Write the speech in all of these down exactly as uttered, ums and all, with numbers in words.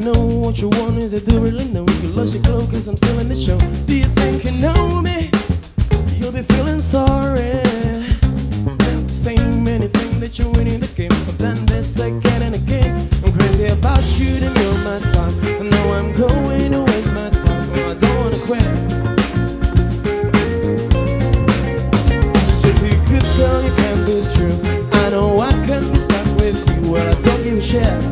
know what you want? Is it do really know? You lost your glow cause I'm still in the show. Do you think you know me? You'll be feeling sorry. Saying anything that you're winning the game. I've done this again and again. I'm crazy about you, then you're my time. I know I'm going to waste my time. No, I don't wanna quit. So if you could tell you can't be true, I know I can't be stuck with you. Well, I don't give a shit.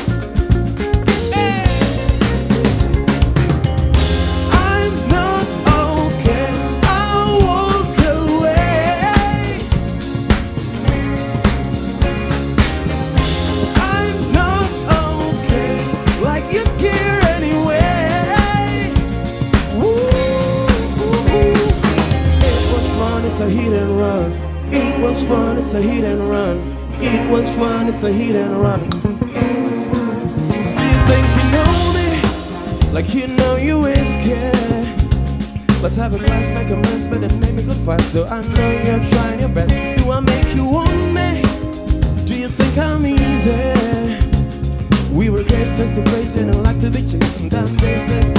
It's a hit and run. It was fun, it's a hit and run. It was fun, it's a hit and run. Do you think you know me? Like you know you whiskey. Let's have a glass, make a mess, but then make me go fast. Though I know you're trying your best. Do I make you want me? Do you think I'm easy? We were great face to face and I like to be chased. Sometimes they say